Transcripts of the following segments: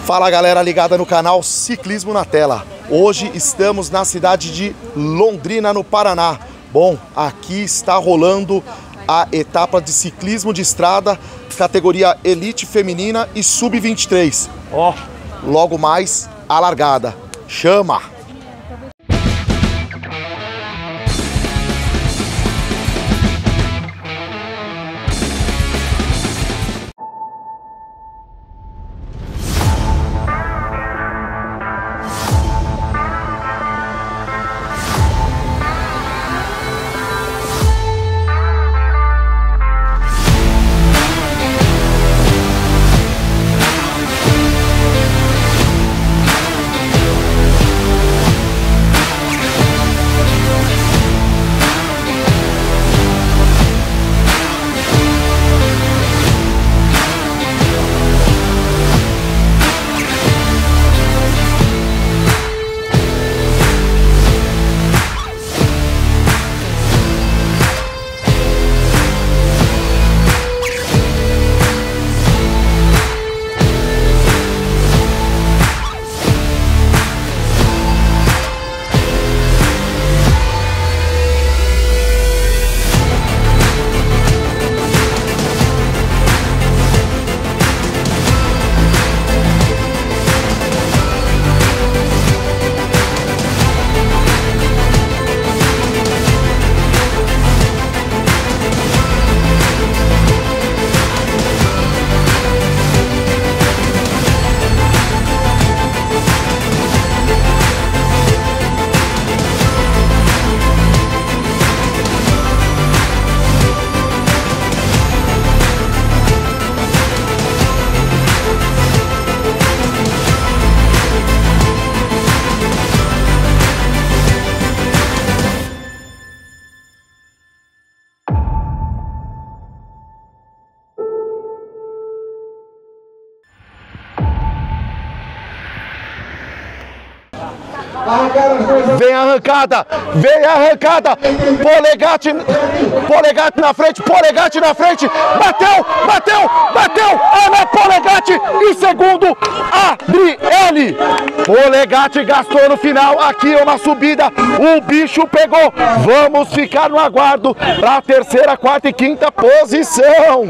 Fala galera ligada no canal Ciclismo na Tela. Hoje estamos na cidade de Londrina, no Paraná. Bom, aqui está rolando a etapa de ciclismo de estrada, categoria Elite Feminina e Sub-23. Ó, logo mais a largada. Chama! Vem a arrancada, Polegatti na frente, bateu, Ana Polegatti em segundo, Adriele. Polegatti gastou no final, aqui uma subida, o bicho pegou, vamos ficar no aguardo para a terceira, quarta e quinta posição.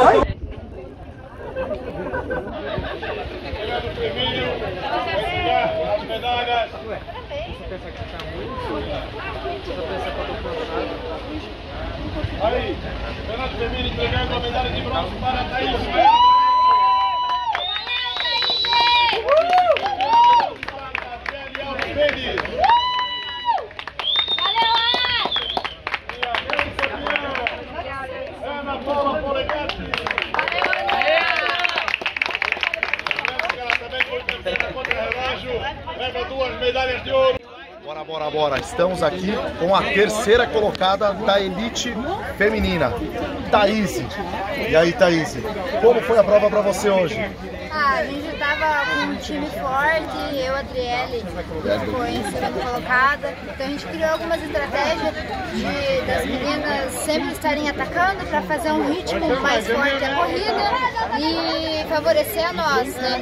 Aí, Renato Femini entregando a medalha de bronze para Thaís. Ana Paula Polegatti. Ela também foi terceira contra relógio, leva 2 medalhas de ouro. Bora, estamos aqui com a terceira colocada da Elite Feminina, Thaís. E aí, Thaís, como foi a prova para você hoje? A gente tava com um time forte, eu, a Adriele, ficou em segunda colocada. Então a gente criou algumas estratégias das meninas sempre estarem atacando para fazer um ritmo mais forte da corrida e favorecer a nós, né?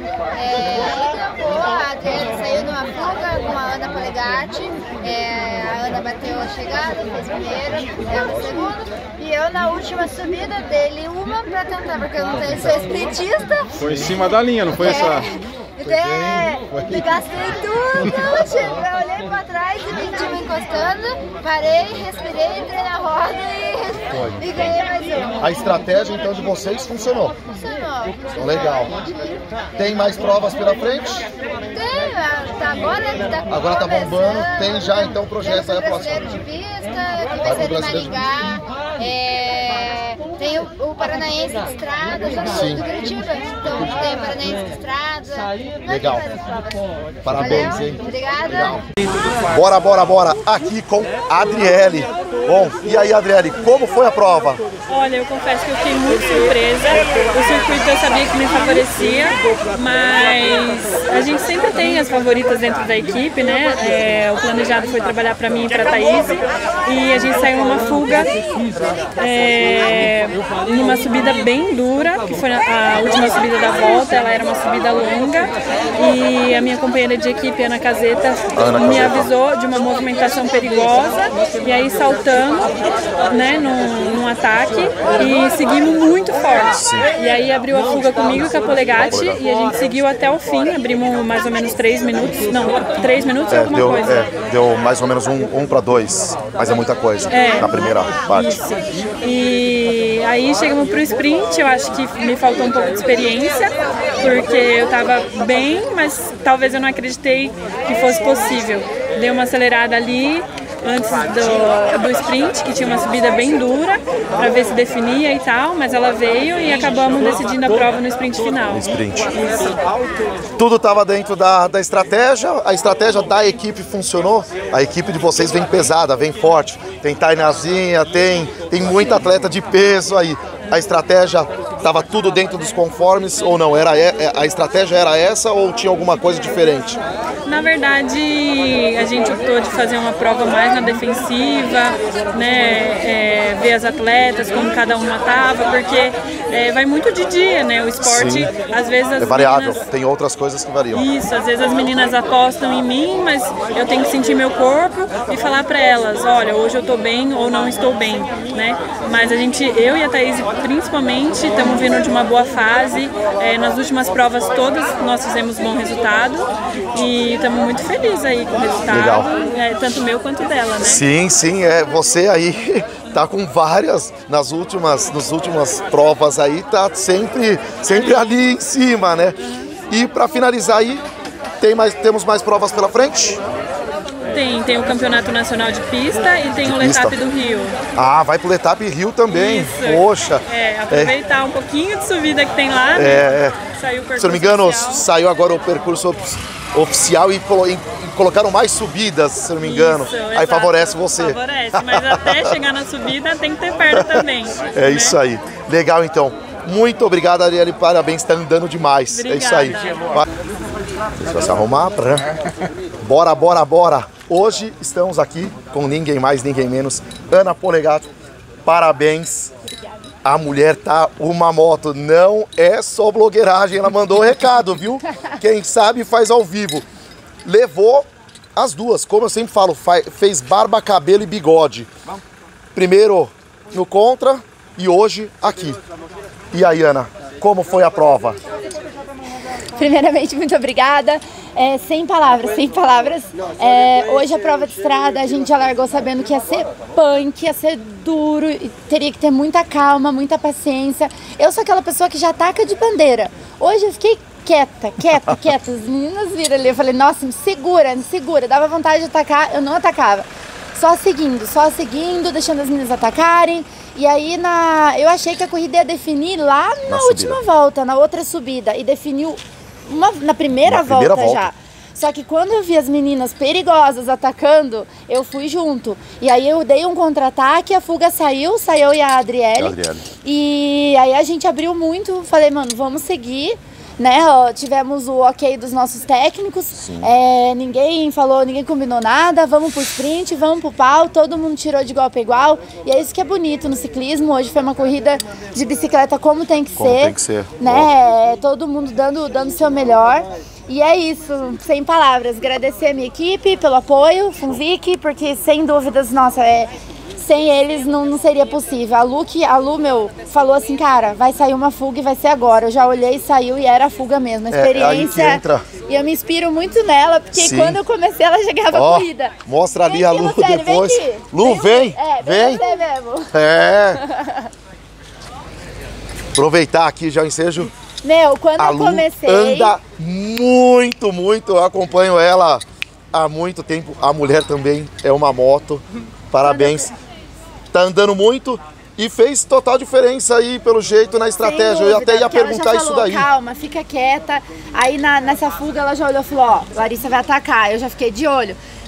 A Adriele saiu numa fuga com a Ana Polegatti, a Ana bateu a chegada, fez primeiro, ela segunda, e eu na última subida dele uma para tentar, porque eu não sei se sou sprintista. Foi em cima da linha, não foi essa? Me gastei tudo, eu olhei pra trás e vi o time encostando, parei, respirei, entrei na roda e ganhei mais um. A estratégia então de vocês funcionou? Funcionou. Legal. Tem mais provas pela frente? Tem, agora tá bombando, tem já então projeto aí a próxima. Brasileiro de pista, que vai ser em Maringá, tem o Paranaense de Estrada, do Curitiba, então tem o Paranaense de Estrada. Legal. Parabéns, hein? Obrigada. Bora. Aqui com a Adriele. Bom, e aí, Adriele, como foi a prova? Olha, eu confesso que eu fiquei muito surpresa. O circuito eu sabia que me favorecia, mas a gente sempre tem as favoritas dentro da equipe, né? O planejado foi trabalhar para mim e para a Thaís, e a gente saiu numa fuga. numa subida bem dura, que foi a última subida da volta, ela era uma subida longa, e a minha companheira de equipe, Ana Caseta, me avisou de uma movimentação perigosa, e aí saltamos, né, num ataque, e seguimos muito forte. E aí abriu a fuga comigo e com a Polegatti, e a gente seguiu até o fim, abrimos mais ou menos 3 minutos, não, 3 minutos alguma coisa. Deu mais ou menos 1 para 2, mas é muita coisa na primeira parte. Isso. E aí chegamos pro sprint, eu acho que me faltou um pouco de experiência, porque eu tava bem, mas talvez eu não acreditei que fosse possível. Dei uma acelerada ali antes do sprint, que tinha uma subida bem dura, para ver se definia e tal, mas ela veio e acabamos decidindo a prova no sprint final. Sprint. Isso. Tudo estava dentro da estratégia, a estratégia da equipe funcionou, a equipe de vocês vem pesada, vem forte, tem Tainazinha, tem muita atleta de peso aí. A estratégia estava tudo dentro dos conformes ou não? A estratégia era essa ou tinha alguma coisa diferente? Na verdade, a gente optou de fazer uma prova mais na defensiva, né, ver as atletas, como cada uma estava, porque vai muito de dia, né, o esporte, sim, às vezes as variável, meninas... tem outras coisas que variam. Isso, às vezes as meninas apostam em mim, mas eu tenho que sentir meu corpo e falar para elas, olha, hoje eu estou bem ou não estou bem, né, mas eu e a Thaís principalmente estamos vindo de uma boa fase, nas últimas provas todas nós fizemos bom resultado e estamos muito felizes aí com o resultado, tanto meu quanto dela, né? Sim, você aí tá com várias nas últimas provas aí, tá sempre ali em cima, né? E para finalizar aí, temos mais provas pela frente? Tem o Campeonato Nacional de Pista e tem o Letap do Rio. Ah, vai pro Letap Rio também. Isso. Poxa. Aproveitar um pouquinho de subida que tem lá, né? Saiu o percurso, se não me engano, oficial. Saiu agora o percurso oficial e colocaram mais subidas, se não me engano. Isso, aí favorece você. Favorece, mas até chegar na subida tem que ter perna também. É isso aí. Legal, então. Muito obrigado, Arielle. Parabéns, está andando demais. Obrigada. É isso aí. Deixa eu se arrumar. Bora. Hoje estamos aqui com ninguém mais, ninguém menos, Ana Polegatti. Parabéns. Obrigada. A mulher tá uma moto, não é só blogueiragem, ela mandou o recado, viu? Quem sabe faz ao vivo. Levou as duas, como eu sempre falo, fez barba, cabelo e bigode. Primeiro no contra e hoje aqui. E aí, Ana, como foi a prova? Primeiramente, muito obrigada. Sem palavras. Hoje a prova de estrada a gente já largou sabendo que ia ser punk, ia ser duro, teria que ter muita calma, muita paciência. Eu sou aquela pessoa que já ataca de bandeira. Hoje eu fiquei quieta. As meninas viram ali, eu falei, nossa, me segura. Dava vontade de atacar, eu não atacava. Só seguindo, deixando as meninas atacarem. E aí eu achei que a corrida ia definir lá na última volta, na outra subida. E definiu na primeira volta já. Só que quando eu vi as meninas perigosas atacando, eu fui junto. E aí eu dei um contra-ataque, a fuga saiu eu e a Adriele. E aí a gente abriu muito, falei, mano, vamos seguir. Né, tivemos o ok dos nossos técnicos, ninguém combinou nada, vamos pro sprint, vamos pro pau, todo mundo tirou de igual para igual, e é isso que é bonito no ciclismo. Hoje foi uma corrida de bicicleta como tem que ser, né, todo mundo dando o seu melhor, e é isso, sem palavras. Agradecer a minha equipe pelo apoio, Funzic, porque sem dúvidas, nossa, sem eles não seria possível. A Lu, falou assim, cara, vai sair uma fuga e vai ser agora. Eu já olhei e saiu e era a fuga mesmo. A experiência. E eu me inspiro muito nela, porque quando eu comecei ela chegava a corrida. Mostra ali a Lu depois. Lu, vem! Vem! Você mesmo. Aproveitar aqui já o ensejo. Quando eu comecei... anda muito, eu acompanho ela há muito tempo. A mulher também é uma moto. Parabéns. Tá andando muito e fez total diferença aí, pelo jeito, na estratégia. Eu até ia perguntar isso daí. Calma, fica quieta. Aí nessa fuga ela já olhou e falou, ó, Larissa vai atacar. Eu já fiquei de olho.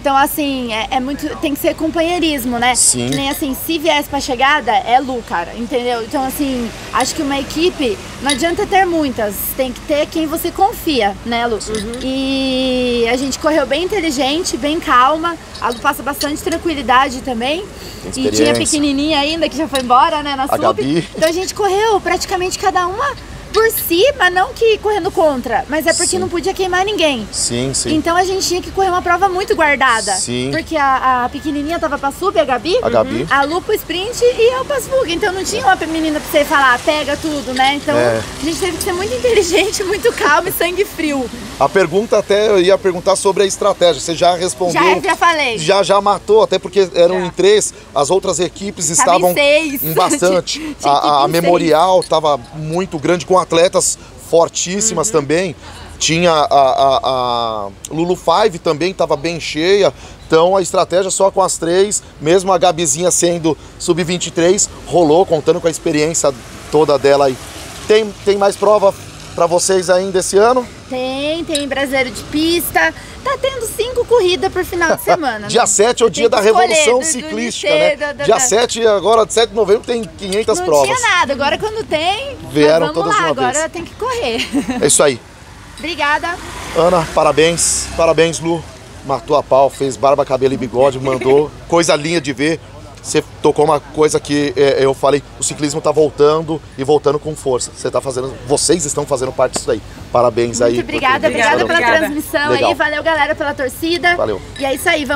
Então, assim, tem que ser companheirismo, né? Sim. Que nem assim, se viesse pra chegada, é Lu, cara, entendeu? Então, assim, acho que uma equipe, não adianta ter muitas, tem que ter quem você confia, né, Lu? E a gente correu bem inteligente, bem calma, a Lu passa bastante tranquilidade também. E tinha pequenininha ainda, que já foi embora, né, na sub. Então a gente correu praticamente cada uma por cima, não que correndo contra, mas é porque não podia queimar ninguém. Sim, sim. Então a gente tinha que correr uma prova muito guardada. Sim. Porque a pequenininha tava pra sub, a Gabi. A Lu pro sprint e eu pra fuga. Então não tinha uma menina pra você falar, pega tudo, né? Então a gente teve que ser muito inteligente, muito calmo e sangue frio. A pergunta até, eu ia perguntar sobre a estratégia. Você já respondeu. Já falei. Já matou, até porque eram em 3, as outras equipes estavam em bastante. A Memorial estava muito grande, com atletas fortíssimas também. Tinha a Lulu 5 também, estava bem cheia. Então a estratégia só com as 3, mesmo a Gabizinha sendo sub-23, rolou, contando com a experiência toda dela aí. Tem mais prova para vocês ainda esse ano? Tem brasileiro de pista. Tá tendo 5 corridas por final de semana. Dia 7 é o dia da revolução ciclística, né? Dia 7, agora 7 de novembro, tem 500 provas. Não tinha nada, agora quando tem, vieram vamos todas lá, de uma agora vez. tem que correr. É isso aí. Obrigada. Ana, parabéns. Parabéns, Lu. Matou a pau, fez barba, cabelo e bigode, mandou. Coisa linda de ver. Você tocou uma coisa que eu falei, o ciclismo tá voltando e voltando com força. Vocês estão fazendo parte disso aí. Parabéns aí. Muito obrigada pela transmissão aí. Valeu, galera, pela torcida. Valeu. E é isso aí.